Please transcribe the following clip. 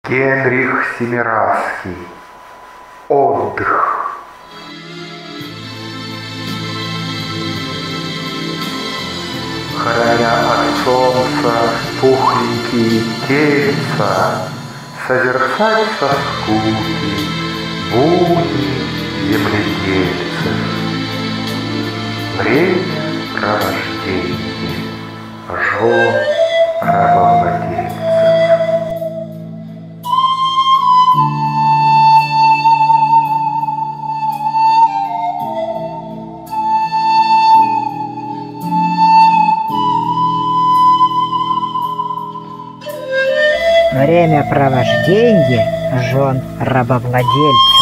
Генрих Семиравский. Отдых. Храня от солнца пухленькие тельца, созерцать со скуки будни земледельцев. Время рождения жен рабовладельцев. Время провождения жен рабовладельцев.